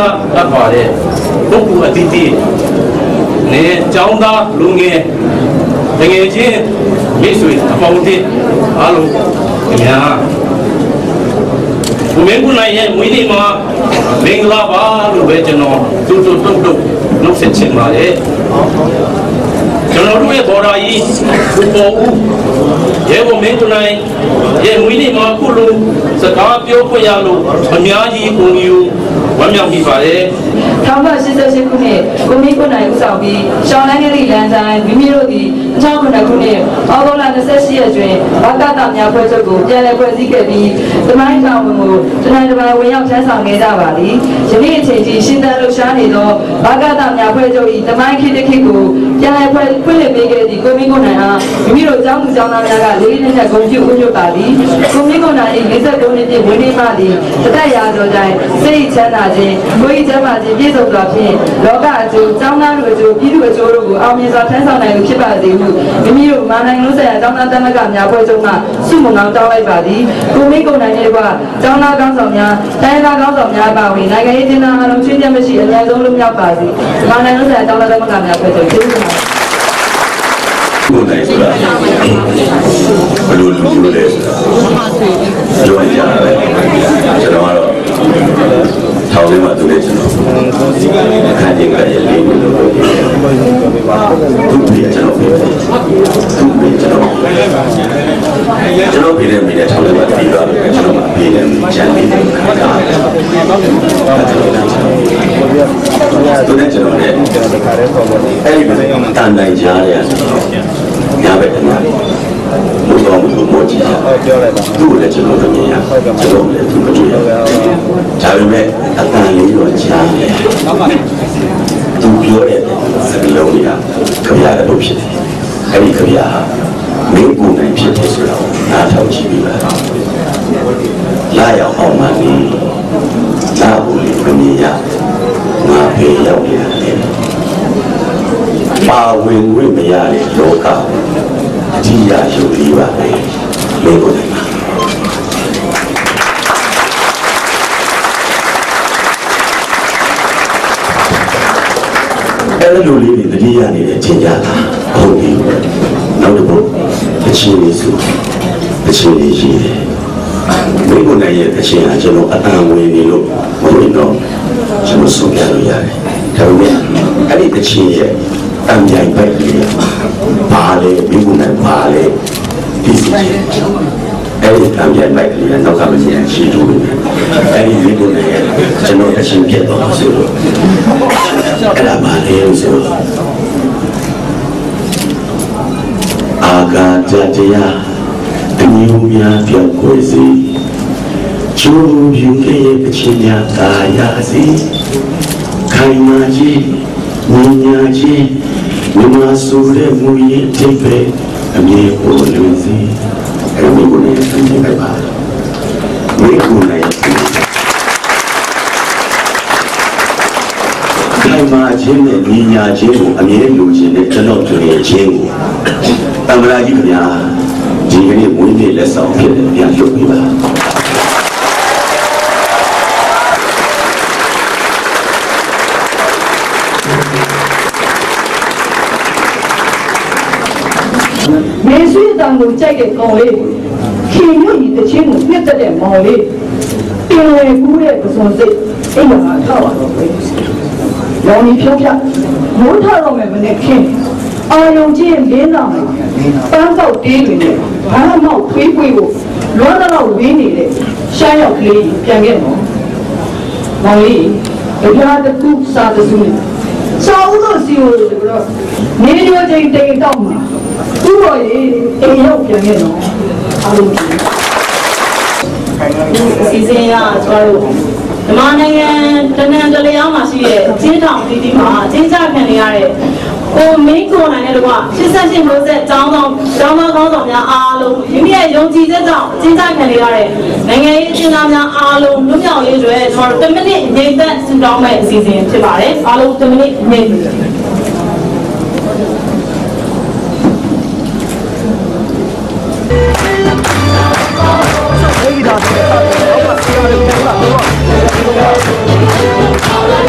တတ်ပါတယ်ပုဂ္ဂိုလ်အသီးသီးနဲ့ကျောင်းသားလူငယ်တကယ်ချင်းမိတ်ဆွေအပေါင်းအသင်းအားလုံးခင်ဗျာဘုမင်းကုနိုင်ရဲ့မွေးနေ့မှာမင်္ဂလာပါလို့ပဲကျွန်တော်တူတူတုတ်တုတ်လုပ်ဆက်ချင်ပါတယ်ကျွန်တော်တို့ရဲ့ဘော်ဒါကြီးဘူပေါ်ဦးရဲဘုမင်းကုနိုင်ရဲ့မွေးနေ့မှာခုလိုစကားပြောခွင့်ရလို့အများကြီးကိုယူဝမ်းမြောက်မိပါတယ် 1988ခုနှစ်ကိုမင်းကိုနိုင်ဦးဆောင်ပြီးရှောင်းလန်းကလေးလမ်းတိုင်းမိမိတို့ဒီ2009ခုနှစ်အောက်တိုဘာ28ရက်တွင်ဘာကတာများဖွဲ့ချုပ်ကိုပြန်လည်ဖွဲ့စည်းခဲ့ပြီးတမိုင်းဆောင်ဝင်ကိုတနင်္လာနေ့ဝင်ရောက်ထမ်းဆောင်ခဲ့ကြပါသည်ယနေ့အချိန်ထိရှင်းသလှူရှားနေသောဘာကတာများဖွဲ့ချုပ်၏တမိုင်းခေတ်တစ်ခေတ်ကိုပြန်လည်ဖွင့်လှစ်ပေးခဲ့သည့်ကိုမင်းကိုနိုင်အားမိမိတို့ကျောင်းသူကျောင်းသားများကလေးလေးနက်နက်ဂုဏ်ပြုဥညွတ်ပါသည်ကိုမင်းကိုနိုင်၏53နှစ်ပြည့်ဝင်းနေမှသည်တသက်ရာကျော်တိုင်စိတ်ချမ်းသာခြင်းကိုယ်ကျမ်းမာခြင်းပြည့်စုံစွာဖြင့်လောကအကျိုးကျောင်းသားတို့အကျိုးပြည်သူအကျိုးတို့ကိုအောင်မြင်စွာထမ်းဆောင်နိုင်လို့ဖြစ်ပါစေဟုမိမိတို့မာနိုင်လုံးဆိုင်ရာကျောင်းသားသမဂ္ဂများဖွဲ့ချုပ်မှဆုမွန်ကောင်းတောင်းလိုက်ပါသည်ကိုမင်းကိုနိုင်ရဲ့ကကျောင်းသားကောင်းဆောင်များတိုင်းသားကောင်းဆောင်များပါဝင်နိုင်ငံရေးကျင်းသားအားလုံးချွင်းချက်မရှိအများဆုံးလွတ်မြောက်ပါစေမာနိုင်လုံးဆိုင်ရာကျောင်းသားသမဂ္ဂများဖွဲ့ချုပ်ကျေးဇူးတင်ပါတယ်ကိုယ်နိုင်ဆိုတာဘယ်လိုလူမျိုးလဲဆိုတာပြောကြရတယ်ကျွန်တော်ကတော့ထောင်ထဲမှာသူလည်းကျွန်တော်အခန်းကြီးကလည်းလေးလို့သူပြီးကျွန်တော်ပြီးတဲ့မိတဲ့ထောင်ထဲမှာပြီးတော့ကျွန်တော်မှာပြီးတယ်ချမ်းပြီးတယ်ခါတာသူလည်းကျွန်တော်လည်းအဲ့ဒီတန်တိုင်းကြားရညာဘက်တည်းမှာဘုရားမို့ကြည့်ရပြောလိုက်ပါသူ့လည်းကျွန်တော်တို့မြင်ရကျွန်တော်လည်းသူ့မကြည့်ရဒါပေမဲ့အတန်လေးတော့ကြားတယ်သူပြောတဲ့စကားလုံးတွေကခရရလို့ဖြစ်တယ်အဲ့ဒီခရရမင်းကိုယ်နိုင်ဖြစ်တယ်ဆိုတော့နားထောင်ကြည့်ပြီးပါလာရောက်အောင်မှနေလာဘူးလေမမြင်ရငါဖေးရောက်ရတယ်ပါဝင်ဝိမရတဲ့လောကအကြီးရယူပြီးပါပဲမင်းကိုယ်နိုင်ပါအဲ့လိုလေးတွေတတိယနေတဲ့ချိန်ကြတာဟုတ်ပြီနောက်တစ်ခုအချင်းလေးစုအချင်းလေးရှိတယ်မင်းကိုနိုင်ရဲ့အချင်းအကျွန်တော်အတန်ဝင်နေလို့မဟုတ်တော့ကျွန်တော်ဆုံးပြလို့ရတယ်ဒါပေမဲ့အဲ့ဒီအချင်းရဲ့အံပြိုင်ပိုက်လေးပါလေမင်းကိုနိုင်ပါလေဒီစီအဲ့ဒီအံပြိုင်ပိုက်လေးနောက်ကမမြင်ရှိတူတယ်အဲ့ဒီမင်းကိုနိုင်ရဲ့ကျွန်တော်အချင်းပြတ်တော့ဆိုလို့အဲ့ဒါပါလေဆိုအာဂါကြတရားတမျိုးများပြောင်းကိုစီချိုးယူခဲ့ရဲ့အချင်းများသာယာစီခိုင်မာကြီးဉာဏ်ညာကြီးမြမဆိုတဲ့မူရင်းထိပ်ပဲအမြဲပေါ်လွင်စီအဲ့ဒီကိုလည်းသိနေပါမိကိုလည်းခိုင်မာခြင်းနဲ့ဉာဏ်ညာခြင်းကိုအမြဲလိုချင်တဲ့ကျွန်တော်တို့ရဲ့ခြင်းကိုတမရာကြီးခင်ဗျာဒီကနေ့ဝင်းနေလက်ဆောင်ဖြစ်တယ်ပြန်လုပ်ပြီးပါမေဆွေးတောင်ကိုကြိုက်တဲ့ကောင်လေးခင်ညွတ်ညီတချင်းကိုပြတ်တဲ့မောင်လေးတင်ဝဲကူးတဲ့ပစုံစိတ်အိမ်မှာထောက်ရတော့ပဲရောင်ကြီးဖြောဖြမိုးထတော့မယ်မနဲ့ခင်အာယုံကြီးလင်းတော့ပန်းပေါက်တေးတွေနဲ့ဘာမှောက်ထွေးပွေးကိုလွမ်းတော့ဝင်းနေတဲ့ရှားရောက်ကလေးပြန်ခဲ့တော့မောင်လေးဘုရားတကူစာတစုနဲ့စာဦးတို့စီကိုတော့နေရွယ်ချိန်တိတ်တော့မှာသူ့တော်ရေအိမ်ရောက်ပြန်ခဲ့တော့အားလုံးဒီအစီအစဉ်ရကျွန်တော်တို့မြန်မာနိုင်ငံတနင်္ဂနွေအောင်မှာရှိတဲ့ကျင်းထောင်တီတီမှာကျင်းချခံနေရတဲ့ကိုမင်းကိုနိုင်တဲ့ကွာ88မျိုးဆက်ကျောင်းသားကောင်းဆောင်များအားလုံးမိမိရဲ့ယုံကြည်ချက်ကြောင့်ကျင်းချခံနေရတဲ့နိုင်ငံရေးအကျဉ်းသားများအားလုံးလွတ်မြောက်ရေးတွေကျွန်တော်တို့10မိနစ်ငြိမ်သက်ဆူတောင်းမဲ့အစီအစဉ်ဖြစ်ပါတယ်အားလုံး10မိနစ်ငြိမ်သက် Hey,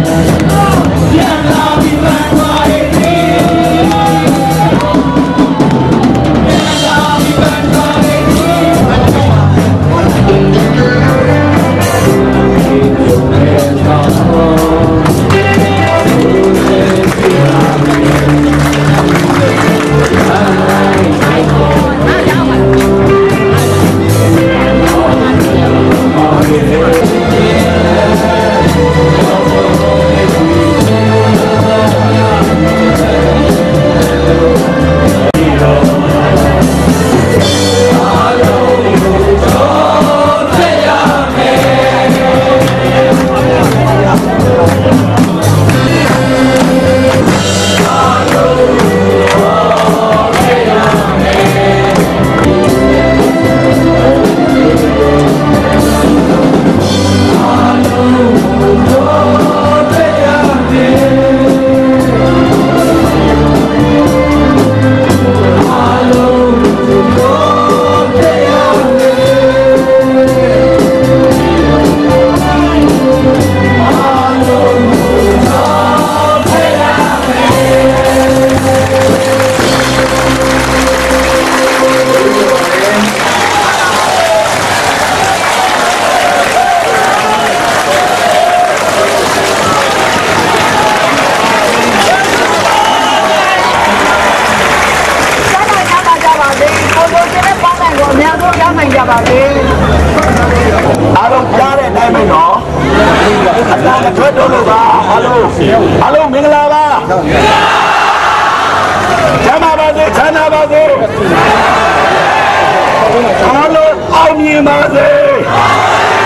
Hello, Mingalava. Chanabazi, Chanabazi. Hello, Omnimazi.